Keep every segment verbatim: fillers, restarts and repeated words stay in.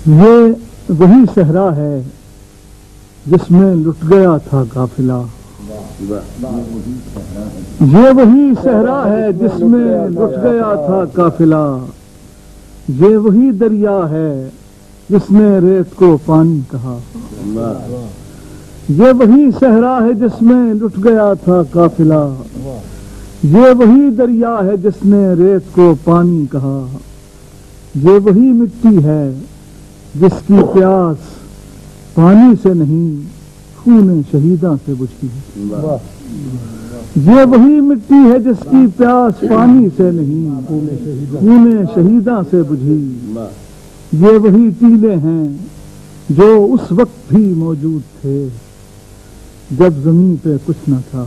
یہ وہی صحرا ہے جس میں لٹ گیا تھا قافلہ، یہ وہی صحرا ہے جس میں لٹ گیا تھا قافلہ، یہ وہی دریا ہے جس نے ریت کو پانی کہا، یہ وہی صحرا ہے جس میں لٹ گیا تھا قافلہ، یہ وہی دریا ہے جس نے ریت کو پانی کہا، یہ وہی مٹی ہے جس کی پیاس پانی سے نہیں خون شہیداں سے بجھی، یہ وہی مٹی ہے جس کی پیاس پانی سے نہیں خون شہیداں سے بجھی، یہ وہی ٹیلے ہیں جو اس وقت بھی موجود تھے جب زمین پہ کچھ نہ تھا،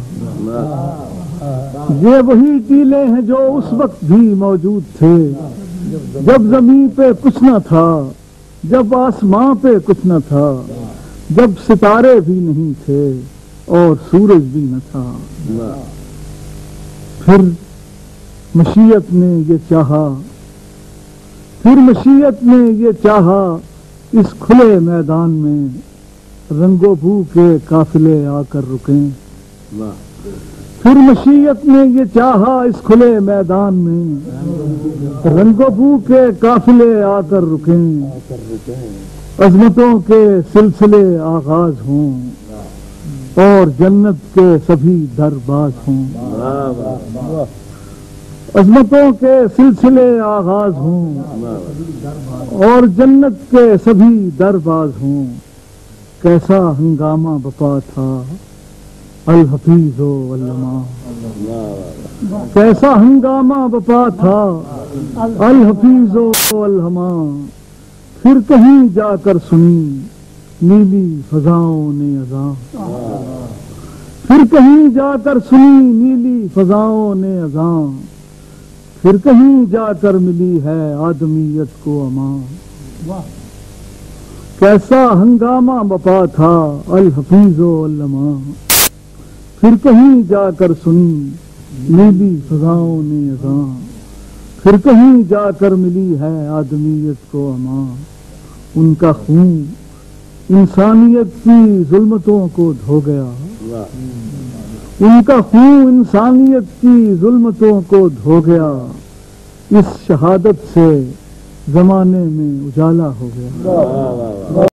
یہ وہی ٹیلے ہیں جو اس وقت بھی موجود تھے جب زمین پہ کچھ نہ تھا، جب آسمان پہ کچھ نہ تھا، جب ستارے بھی نہیں تھے اور سورج بھی نہ تھا، پھر مشیت نے یہ چاہا پھر مشیت نے یہ چاہا اس کھلے میدان میں رنگو بو کے قافلے آ کر رکیں، پھر مشیت نے یہ چاہا اس کھلے میدان میں رنگو بو کے قافلے آ کر رکیں، عظمتوں کے سلسلے آغاز ہوں اور جنت کے سبھی درباز ہوں، عظمتوں کے سلسلے آغاز ہوں اور جنت کے سبھی درباز ہوں، کیسا ہنگامہ بپا تھا الحفیظ و علماء، کیسا ہنگامہ بپا تھا الحفیظ و علماء، پھر کہیں جا کر سنی نیلی فضاؤں نے اذاں، پھر کہیں جا کر سنی نیلی فضاؤں نے اذاں، پھر کہیں جا کر ملی ہے آدمیت کو امان، کیسا ہنگامہ بپا تھا الحفیظ و علماء، پھر کہیں جا کر سنی نیلی فضاؤں نے اذاں، پھر کہیں جا کر ملی ہے آدمیت کو امان، ان کا خون انسانیت کی ظلمتوں کو دھو گیا، ان کا خون انسانیت کی ظلمتوں کو دھو گیا، اس شہادت سے زمانے میں اجالا ہو گیا۔